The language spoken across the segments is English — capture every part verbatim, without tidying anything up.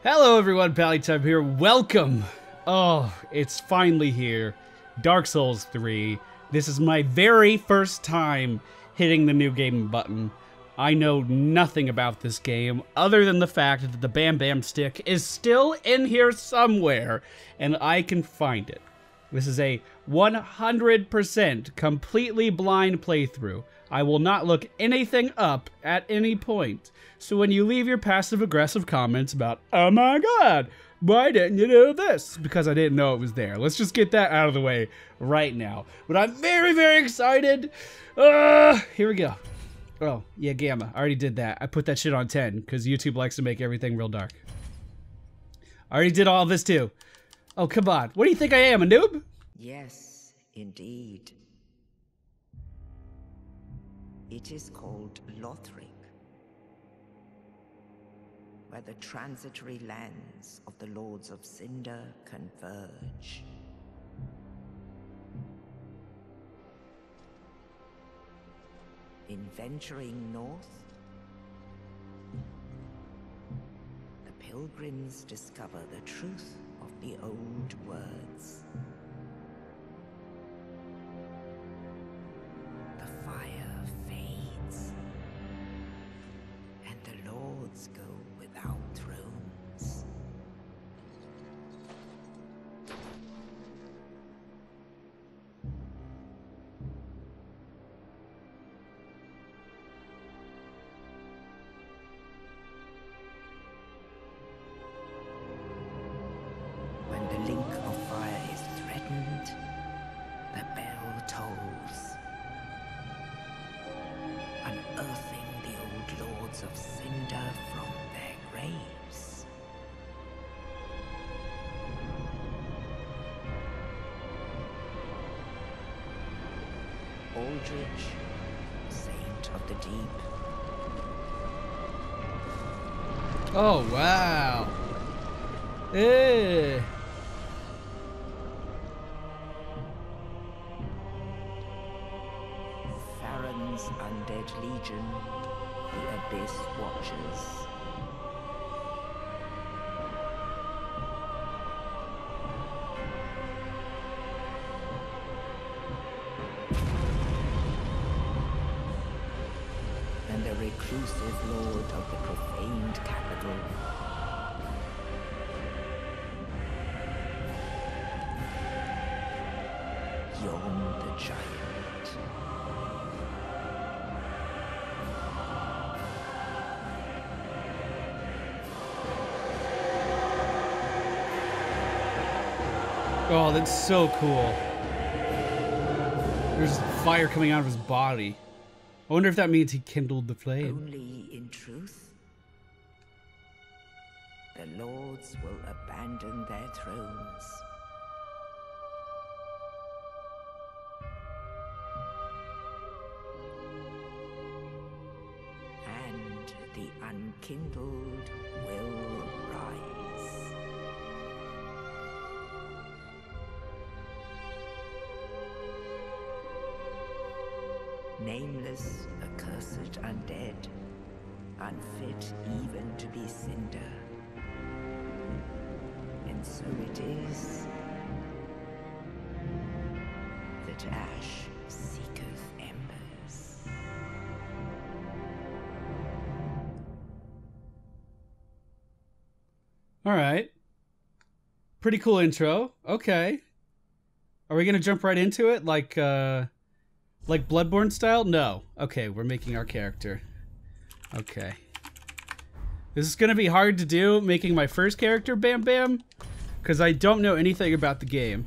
Hello everyone, Pallytime here. Welcome! Oh, it's finally here. Dark Souls three. This is my very first time hitting the new game button. I know nothing about this game other than the fact that the Bam Bam stick is still in here somewhere and I can find it. This is a one hundred percent completely blind playthrough. I will not look anything up at any point. So when you leave your passive-aggressive comments about, oh my god, why didn't you do this? Because I didn't know it was there. Let's just get that out of the way right now. But I'm very, very excited. Uh, here we go. Oh, yeah, Gamma. I already did that. I put that shit on ten because YouTube likes to make everything real dark. I already did all this too. Oh, come on. What do you think I am, a noob? Yes, indeed. It is called Lothric, where the transitory lands of the Lords of Cinder converge. In venturing north, the pilgrims discover the truth of the old words. The fire fades, and the lords go without thrones. When the link of fire is threatened, the bell tolls, unearthing the old lords of Cinder from their graves. Aldrich, Saint of the Deep. Oh, wow. Eh. Farron's undead legion, the Abyss Watchers. And the reclusive lord of the profaned capital. Yon the Giant. Oh, that's so cool. There's fire coming out of his body. I wonder if that means he kindled the flame. Only in truth, the lords will abandon their thrones. And the unkindled will rise. Nameless, accursed undead, unfit even to be cinder. And so it is that ash seeketh embers. All right. Pretty cool intro. Okay. Are we going to jump right into it like uh like Bloodborne style? No. Okay, we're making our character. Okay. This is going to be hard to do, making my first character Bam Bam, because I don't know anything about the game.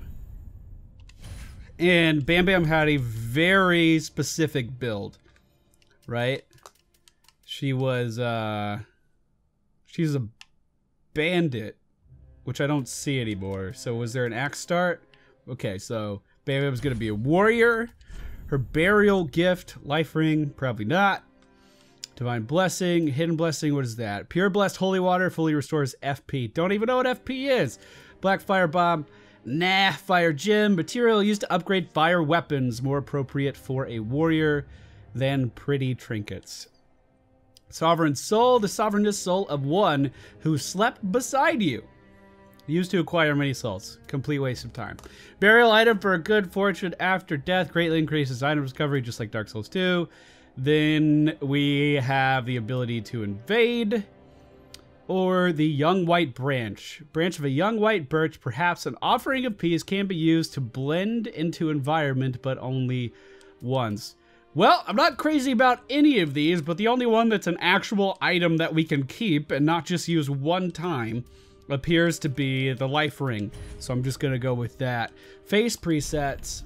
And Bam Bam had a very specific build, right? She was, uh... she's a bandit, which I don't see anymore. So was there an axe start? Okay, so Bam Bam's going to be a warrior. Her burial gift, life ring, probably not. Divine blessing, hidden blessing, what is that? Pure blessed holy water fully restores F P. Don't even know what F P is. Black fire bomb, nah. Fire gem, material used to upgrade fire weapons, more appropriate for a warrior than pretty trinkets. Sovereign soul, the sovereignest soul of one who slept beside you. Used to acquire many souls. Complete waste of time. Burial item for a good fortune after death. Greatly increases item recovery, just like Dark Souls two. Then we have the ability to invade. Or the young white branch. Branch of a young white birch. Perhaps an offering of peace can be used to blend into environment, but only once. Well, I'm not crazy about any of these, but the only one that's an actual item that we can keep and not just use one time appears to be the life ring. So I'm just gonna go with that. Face presets.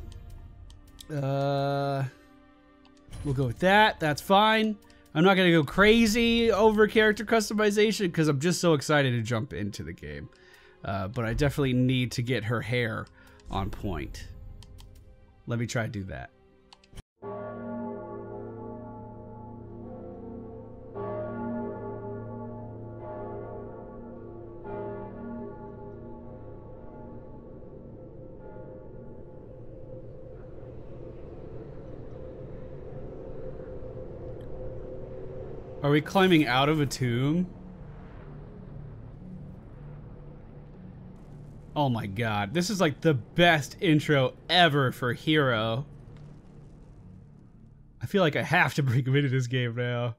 Uh, we'll go with that. That's fine. I'm not gonna go crazy over character customization because I'm just so excited to jump into the game. Uh, but I definitely need to get her hair on point. Let me try to do that. Are we climbing out of a tomb? Oh my god, this is like the best intro ever for Hero. I feel like I have to bring him into this game now.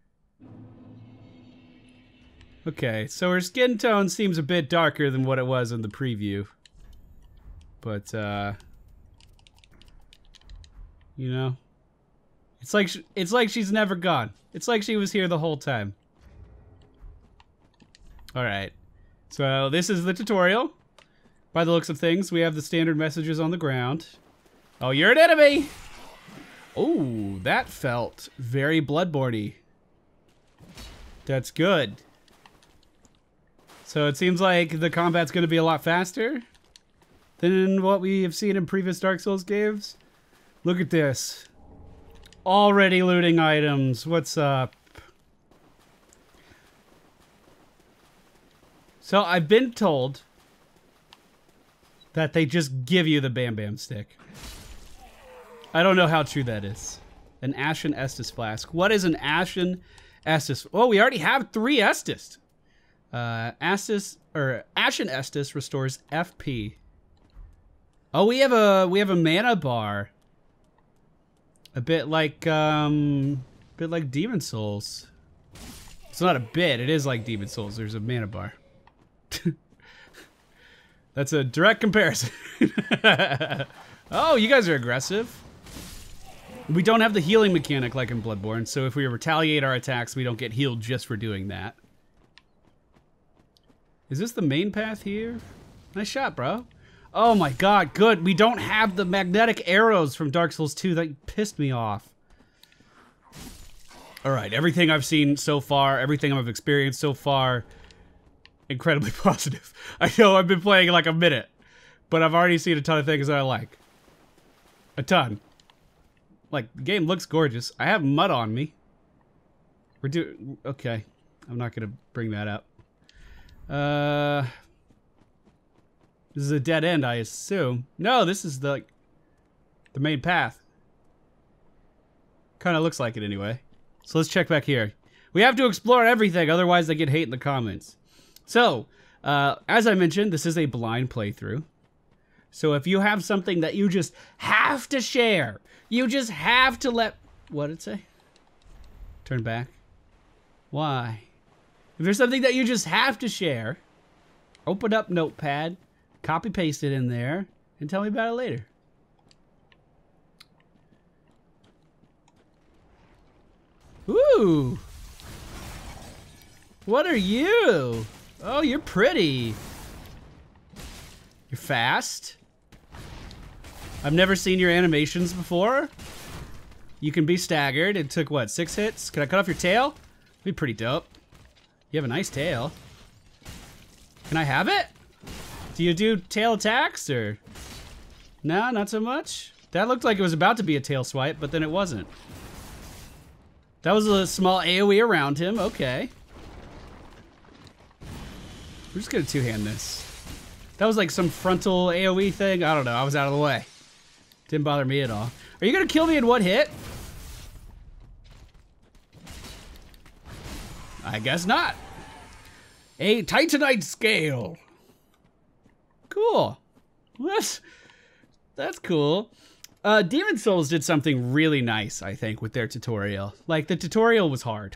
Okay, so her skin tone seems a bit darker than what it was in the preview. But, uh... you know? It's like, sh it's like she's never gone. It's like she was here the whole time. Alright. So this is the tutorial. By the looks of things, we have the standard messages on the ground. Oh, you're an enemy! Oh, that felt very Bloodborne-y. That's good. So it seems like the combat's going to be a lot faster than what we have seen in previous Dark Souls games. Look at this. Already looting items. What's up? So I've been told that they just give you the Bam Bam stick. I don't know how true that is. An Ashen Estus flask. What is an Ashen Estus? Oh, we already have three Estus. Uh, Estus or Ashen Estus restores F P. Oh, we have a we have a mana bar. A bit like, um, a bit like Demon Souls. It's not a bit, it is like Demon Souls. There's a mana bar. That's a direct comparison. Oh, you guys are aggressive. We don't have the healing mechanic like in Bloodborne, so if we retaliate our attacks, we don't get healed just for doing that. Is this the main path here? Nice shot, bro. Oh my god, good. We don't have the magnetic arrows from Dark Souls two. That pissed me off. Alright, everything I've seen so far, everything I've experienced so far, incredibly positive. I know I've been playing like a minute, but I've already seen a ton of things that I like. A ton. Like, the game looks gorgeous. I have mud on me. We're doing... Okay. I'm not gonna bring that up. Uh... This is a dead end, I assume. No, this is the, like, the main path. Kind of looks like it anyway. So let's check back here. We have to explore everything, otherwise they get hate in the comments. So, uh, as I mentioned, this is a blind playthrough. So if you have something that you just have to share, you just have to let... What did it say? Turn back. Why? If there's something that you just have to share, open up Notepad, copy paste it in there, and tell me about it later. Ooh! What are you? Oh, you're pretty. You're fast. I've never seen your animations before. You can be staggered. It took, what, six hits? Can I cut off your tail? That'd be pretty dope. You have a nice tail. Can I have it? Do you do tail attacks, or? No, not so much? That looked like it was about to be a tail swipe, but then it wasn't. That was a small AoE around him, okay. We're just gonna two-hand this. That was like some frontal AoE thing. I don't know, I was out of the way. Didn't bother me at all. Are you gonna kill me in one hit? I guess not. A Titanite scale. Cool. That's, that's cool. Uh, Demon Souls did something really nice, I think, with their tutorial. Like, the tutorial was hard.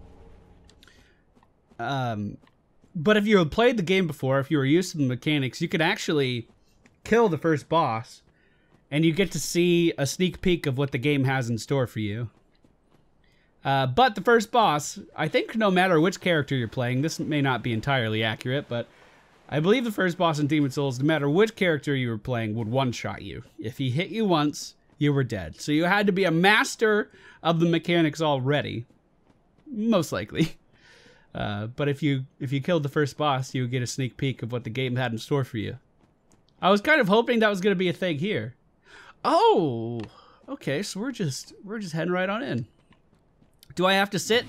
Um, but if you had played the game before, if you were used to the mechanics, you could actually kill the first boss, and you get to see a sneak peek of what the game has in store for you. Uh, but the first boss, I think no matter which character you're playing, this may not be entirely accurate, but I believe the first boss in Demon Souls, no matter which character you were playing, would one-shot you. If he hit you once, you were dead. So you had to be a master of the mechanics already. Most likely. Uh, but if you if you killed the first boss, you would get a sneak peek of what the game had in store for you. I was kind of hoping that was going to be a thing here. Oh! Okay, so we're just, we're just heading right on in. Do I have to sit?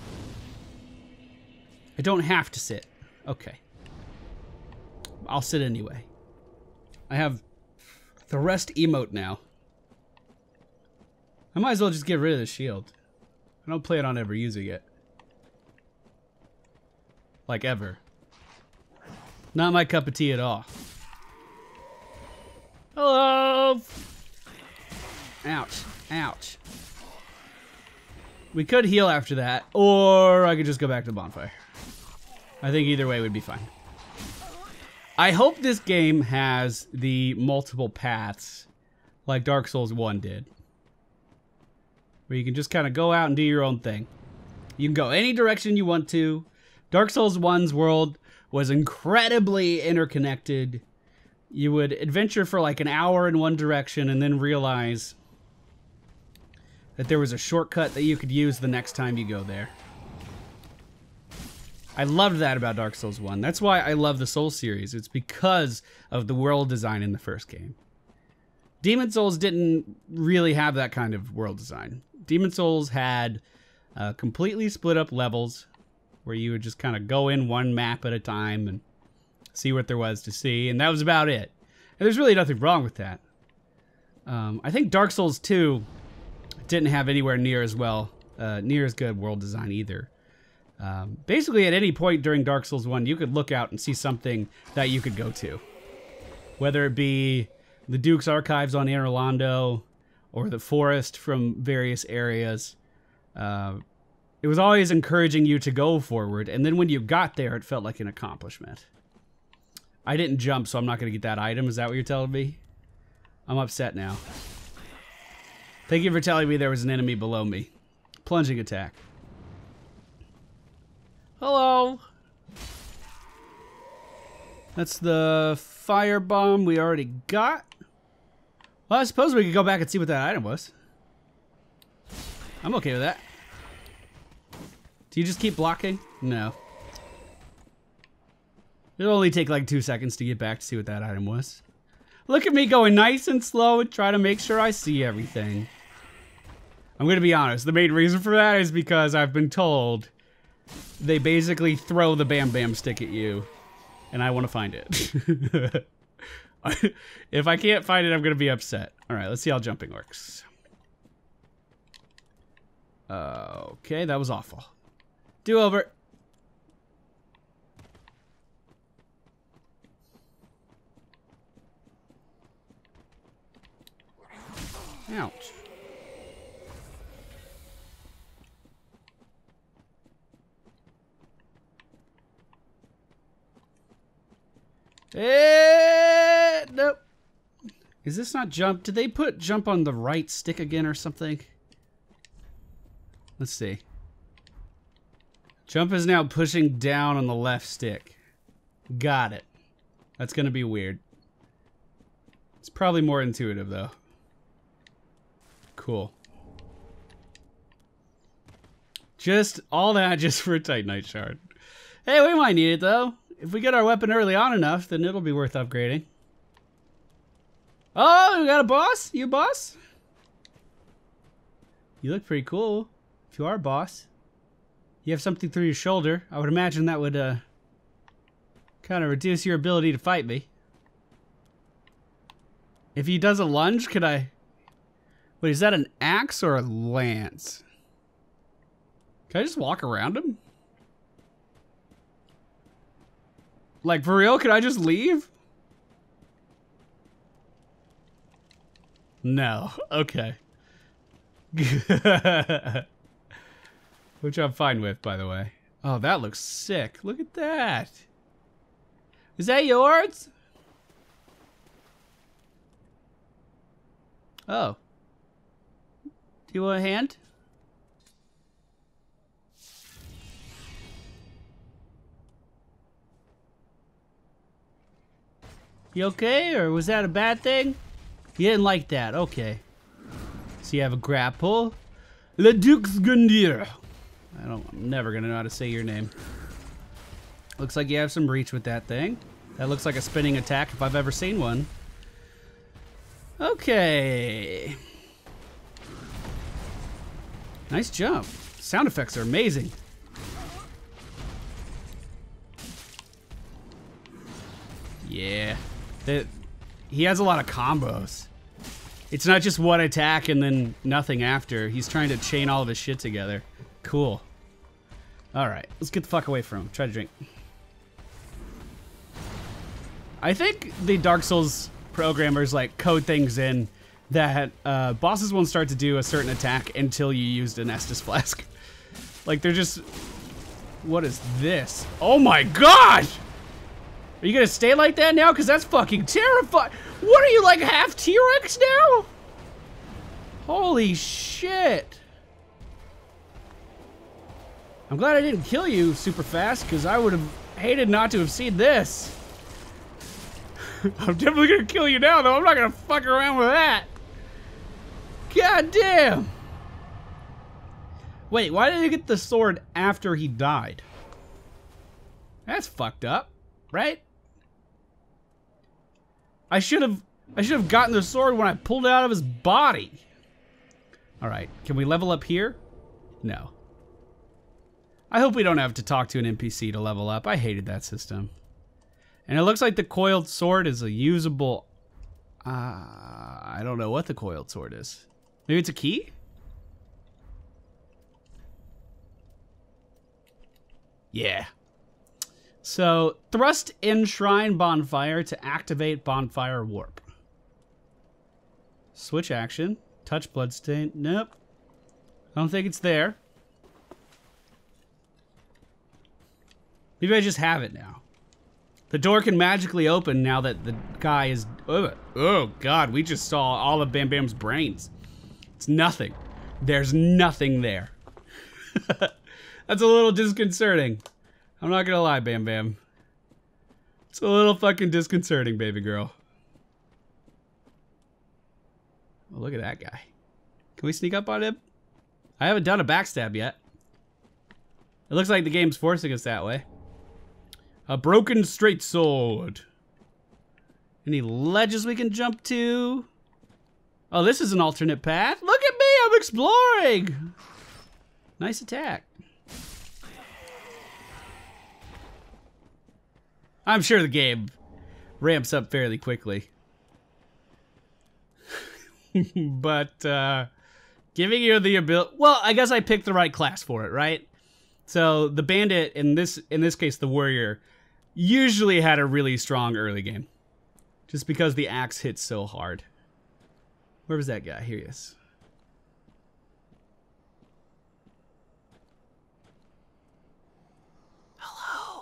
I don't have to sit. Okay. I'll sit anyway. I have the rest emote now. I might as well just get rid of the shield. I don't plan on ever using it. Like ever. Not my cup of tea at all. Hello! Ouch. Ouch. We could heal after that, or I could just go back to the bonfire. I think either way would be fine. I hope this game has the multiple paths like Dark Souls one did. Where you can just kind of go out and do your own thing. You can go any direction you want to. Dark Souls one's world was incredibly interconnected. You would adventure for like an hour in one direction and then realize that there was a shortcut that you could use the next time you go there. I loved that about Dark Souls one. That's why I love the Souls series. It's because of the world design in the first game. Demon Souls didn't really have that kind of world design. Demon Souls had uh, completely split up levels where you would just kind of go in one map at a time and see what there was to see, and that was about it. And there's really nothing wrong with that. Um, I think Dark Souls two didn't have anywhere near as well, uh, near as good world design either. Um, basically, at any point during Dark Souls one, you could look out and see something that you could go to. Whether it be the Duke's Archives on Anor Londo, or the forest from various areas. Uh, it was always encouraging you to go forward, and then when you got there, it felt like an accomplishment. I didn't jump, so I'm not going to get that item. Is that what you're telling me? I'm upset now. Thank you for telling me there was an enemy below me. Plunging attack. Hello. That's the fire bomb we already got. Well, I suppose we could go back and see what that item was. I'm okay with that. Do you just keep blocking? No. It'll only take like two seconds to get back to see what that item was. Look at me going nice and slow and try to make sure I see everything. I'm going to be honest. The main reason for that is because I've been told they basically throw the Bam Bam stick at you, and I want to find it. If I can't find it, I'm going to be upset. All right, let's see how jumping works. Uh, okay, that was awful. Do over. Ouch. Eh, nope. Is this not jump? Did they put jump on the right stick again or something? Let's see. Jump is now pushing down on the left stick. Got it. That's gonna be weird. It's probably more intuitive though. Cool. Just all that just for a Titanite shard. Hey, we might need it though. If we get our weapon early on enough, then it'll be worth upgrading. Oh, we got a boss? You a boss? You look pretty cool. If you are a boss. You have something through your shoulder. I would imagine that would uh, kind of reduce your ability to fight me. If he does a lunge, could I... Wait, is that an axe or a lance? Can I just walk around him? Like, for real? Can I just leave? No. Okay. Which I'm fine with, by the way. Oh, that looks sick. Look at that. Is that yours? Oh. Do you want a hand? You okay, or was that a bad thing? You didn't like that, okay. So you have a grapple. Le Duc Gundir. I don't, I'm never gonna know how to say your name. Looks like you have some reach with that thing. That looks like a spinning attack if I've ever seen one. Okay. Nice jump. Sound effects are amazing. Yeah. The, he has a lot of combos. It's not just one attack and then nothing after. He's trying to chain all of his shit together. Cool. Alright, let's get the fuck away from him. Try to drink. I think the Dark Souls programmers like code things in that uh, bosses won't start to do a certain attack until you used an Estus Flask. Like they're just... What is this? Oh my god! Are you gonna stay like that now? Cause that's fucking terrifying. What are you, like half T-Rex now? Holy shit. I'm glad I didn't kill you super fast, because I would have hated not to have seen this. I'm definitely gonna kill you now, though. I'm not gonna fuck around with that. God damn. Wait, why did he get the sword after he died? That's fucked up, right? I should have I should have gotten the sword when I pulled it out of his body. All right, can we level up here? No. I hope we don't have to talk to an N P C to level up. I hated that system. And it looks like the coiled sword is a usable... Uh, I don't know what the coiled sword is. Maybe it's a key? Yeah. So, thrust Enshrine Bonfire to activate Bonfire Warp. Switch action. Touch Bloodstain. Nope. I don't think it's there. Maybe I just have it now. The door can magically open now that the guy is... Oh, oh god, we just saw all of Bam Bam's brains. It's nothing. There's nothing there. That's a little disconcerting. I'm not gonna lie, Bam Bam. It's a little fucking disconcerting, baby girl. Oh, look at that guy. Can we sneak up on him? I haven't done a backstab yet. It looks like the game's forcing us that way. A broken straight sword. Any ledges we can jump to? Oh, this is an alternate path. Look at me, I'm exploring. Nice attack. I'm sure the game ramps up fairly quickly. But, uh, giving you the ability... Well, I guess I picked the right class for it, right? So, the bandit, in this in this case, the warrior, usually had a really strong early game. Just because the axe hits so hard. Where was that guy? Here he is. Hello.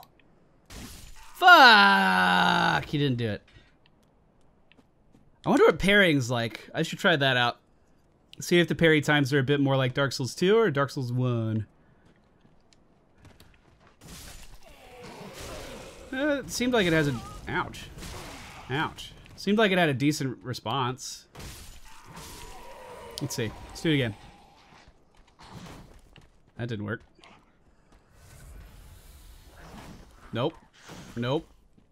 Fuck! He didn't do it. I wonder what parrying's like. I should try that out. See if the parry times are a bit more like Dark Souls two or Dark Souls one. Uh, it seemed like it has a... Ouch. Ouch. Seemed like it had a decent response. Let's see. Let's do it again. That didn't work. Nope. Nope.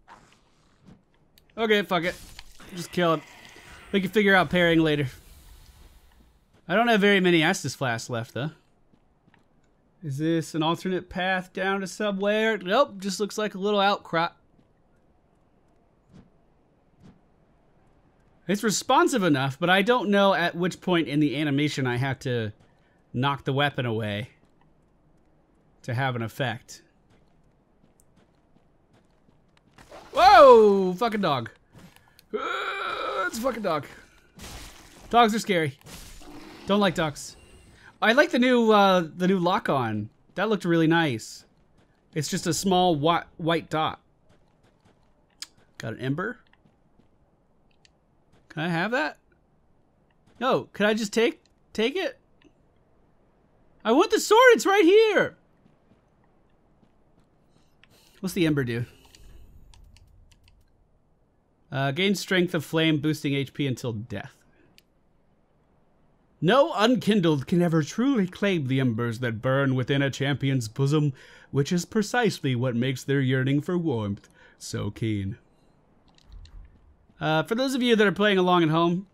Okay, fuck it. Just kill him. We can figure out parrying later. I don't have very many Estus Flasks left, though. Is this an alternate path down to somewhere? Nope, just looks like a little outcrop. It's responsive enough, but I don't know at which point in the animation I have to knock the weapon away to have an effect. Whoa! Fucking dog. Uh, it's a fucking dog. Dogs are scary. Don't like dogs. I like the new uh, the new lock on. That looked really nice. It's just a small white white dot. Got an ember. Can I have that? No. Can I just take take it? I want the sword. It's right here. What's the ember do? Uh, gain strength of flame, boosting H P until death. No unkindled can ever truly claim the embers that burn within a champion's bosom, which is precisely what makes their yearning for warmth so keen. Uh, for those of you that are playing along at home,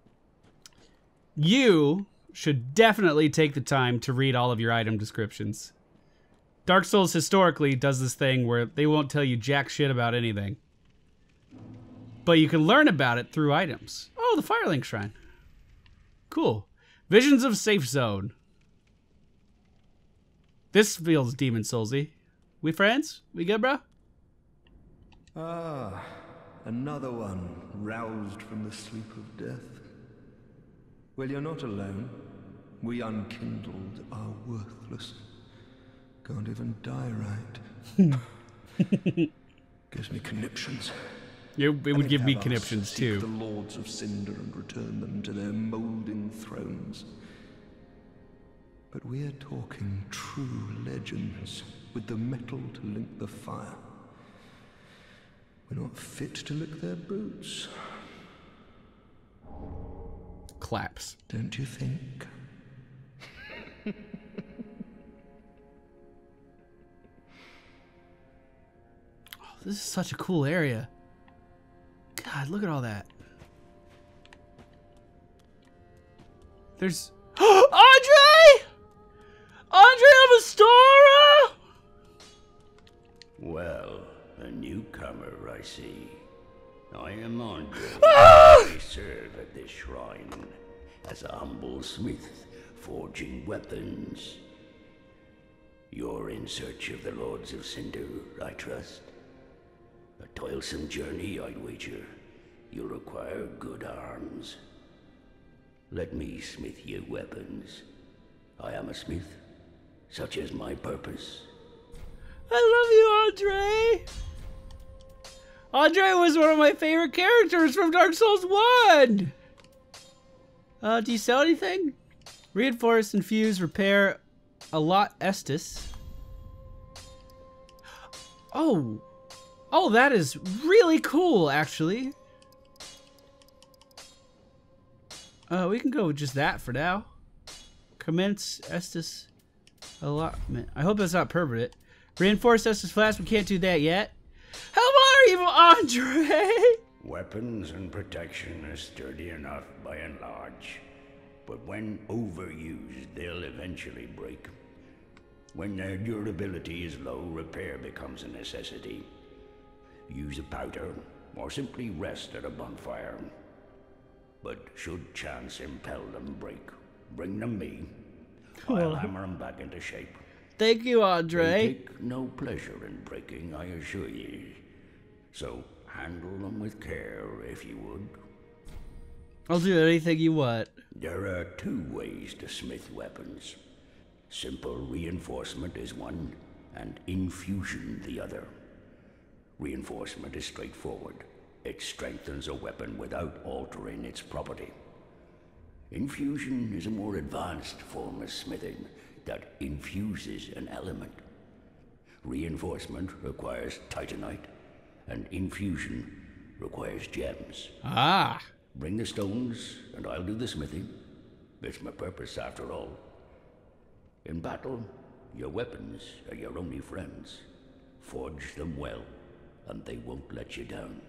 you should definitely take the time to read all of your item descriptions. Dark Souls historically does this thing where they won't tell you jack shit about anything. But you can learn about it through items. Oh, the Firelink Shrine. Cool. Visions of Safe Zone. This feels Demon Soulsy. We friends? We good, bro? Ah, another one roused from the sleep of death. Well, you're not alone. We unkindled are worthless. Can't even die right. Gives me conniptions. It, it would give me conniptions too. The lords of Cinder and return them to their moulding thrones. But we're talking true legends with the metal to link the fire. We're not fit to lick their boots. Claps. Don't you think? Oh, this is such a cool area. God, look at all that. There's... Andre! Andre of Astora! Well, a newcomer, I see. I am Andre. Ah! I serve at this shrine as a humble smith, forging weapons. You're in search of the Lords of Cinder, I trust. A toilsome journey, I'd wager. You'll require good arms. Let me smith you weapons. I am a smith, such is my purpose. I love you, Andre! Andre was one of my favorite characters from Dark Souls one! Uh, do you sell anything? Reinforce, infuse, repair, a lot Estus. Oh! Oh, that is really cool, actually. Uh, we can go with just that for now. Commence Estus allotment. I hope that's not permanent. Reinforce Estus Flask, we can't do that yet. How are you, Andre? Weapons and protection are sturdy enough by and large, but when overused, they'll eventually break. When their durability is low, repair becomes a necessity. Use a powder, or simply rest at a bonfire. But should chance impel them break, bring them me. I'll hammer them back into shape. Thank you, Andre. They take no pleasure in breaking, I assure ye. So handle them with care, if you would. I'll do anything you want. There are two ways to smith weapons. Simple reinforcement is one, and infusion the other. Reinforcement is straightforward. It strengthens a weapon without altering its property. Infusion is a more advanced form of smithing that infuses an element. Reinforcement requires titanite, and infusion requires gems. Ah. Bring the stones, and I'll do the smithing. It's my purpose, after all. In battle, your weapons are your only friends. Forge them well, and they won't let you down.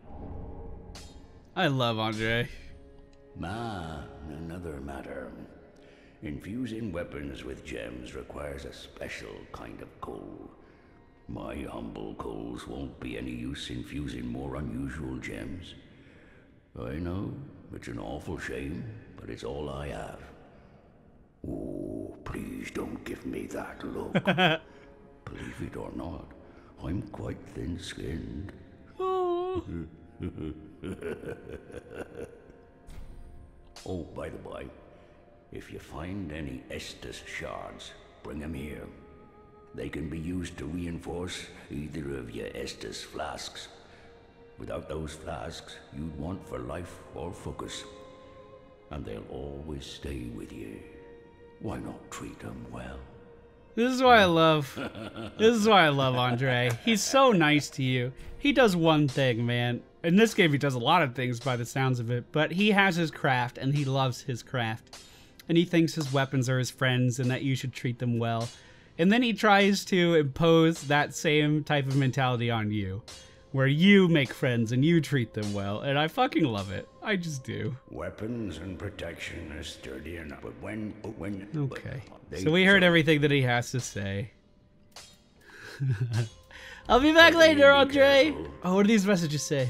I love Andre. Ah, another matter. Infusing weapons with gems requires a special kind of coal. My humble coals won't be any use infusing more unusual gems. I know, it's an awful shame, but it's all I have. Oh, please don't give me that look. Believe it or not, I'm quite thin-skinned. Oh. no. Oh, by the by, if you find any Estus shards, bring them here. They can be used to reinforce either of your Estus flasks. Without those flasks, you'd want for life or focus. And they'll always stay with you. Why not treat them well? This is why I love, this is why I love Andre. He's so nice to you. He does one thing, man. In this game, he does a lot of things by the sounds of it, but he has his craft and he loves his craft. And he thinks his weapons are his friends and that you should treat them well. And then he tries to impose that same type of mentality on you, where you make friends and you treat them well, and I fucking love it. I just do. Weapons and protection are sturdy enough, but when, when... Okay. So we heard everything that he has to say. I'll be back later, Andre. Oh, what do these messages say?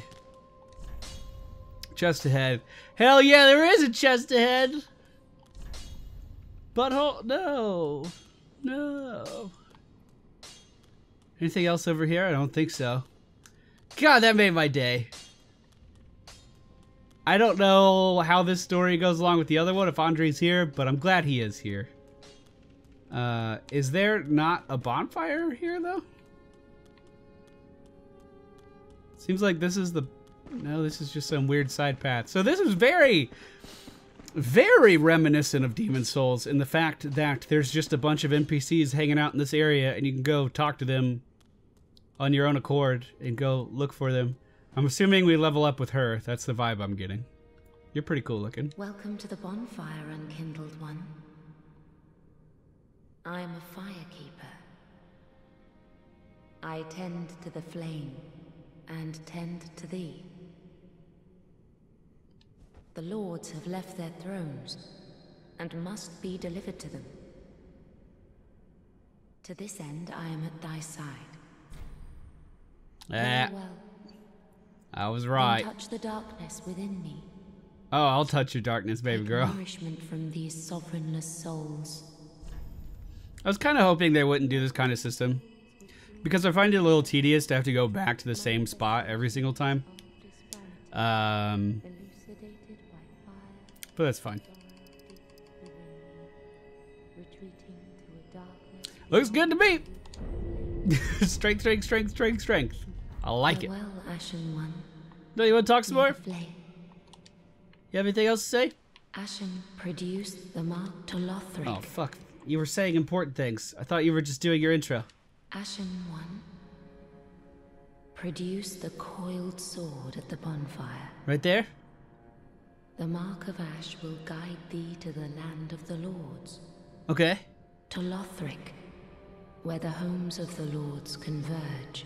Chest ahead. Hell yeah, there is a chest ahead. Butthole, no. No. Anything else over here? I don't think so. God, that made my day. I don't know how this story goes along with the other one, if Andre's here, but I'm glad he is here. Uh, is there not a bonfire here, though? Seems like this is the... No, this is just some weird side path. So this is very, very reminiscent of Demon's Souls in the fact that there's just a bunch of N P Cs hanging out in this area, and you can go talk to them on your own accord and go look for them. I'm assuming we level up with her. That's the vibe I'm getting. You're pretty cool looking. Welcome to the bonfire, unkindled one. I am a firekeeper. I tend to the flame and tend to thee. The lords have left their thrones and must be delivered to them. To this end, I am at thy side. Ah, Farewell. I was right. Then touch the darkness within me. Oh, I'll touch your darkness, baby Take girl. nourishment from these sovereignless souls. I was kind of hoping they wouldn't do this kind of system, because I find it a little tedious to have to go back to the same spot every single time. Um, but that's fine. Looks good to me. Strength, strength, strength, strength, strength. I like it. Farewell, Ashen One. No, you want to talk some May more? the flame. You have anything else to say? Ashen produced the mark to Lothric. Oh, fuck. You were saying important things. I thought you were just doing your intro. Ashen One, produce the coiled sword at the bonfire. Right there? The mark of ash will guide thee to the land of the lords. Okay. To Lothric, where the homes of the lords converge.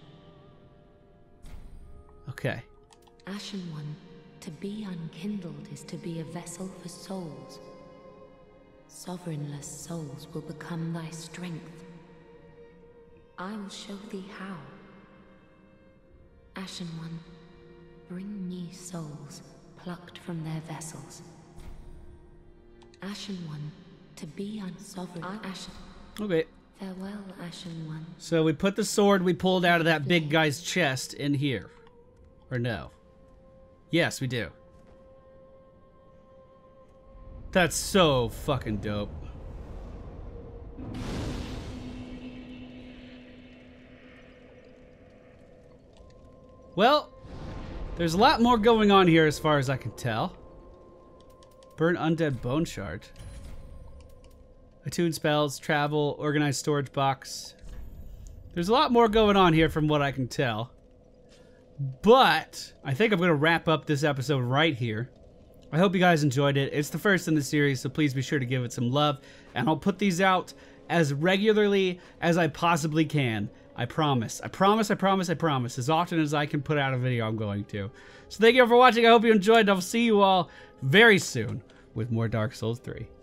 Okay. Ashen One, to be unkindled is to be a vessel for souls. Sovereignless souls will become thy strength. I will show thee how. Ashen One, bring me souls plucked from their vessels. Ashen One, to be unsovereign. Ashen. Okay. Farewell, Ashen One. So we put the sword we pulled out of that big guy's chest in here. Or no? Yes, we do. That's so fucking dope. Well, there's a lot more going on here as far as I can tell. Burn undead bone shard. Attune spells, travel, organized storage box. There's a lot more going on here from what I can tell. But I think I'm going to wrap up this episode right here. I hope you guys enjoyed it. It's the first in the series, so please be sure to give it some love. And I'll put these out as regularly as I possibly can. I promise. I promise, I promise, I promise. As often as I can put out a video, I'm going to. So thank you all for watching. I hope you enjoyed. I'll see you all very soon with more Dark Souls three.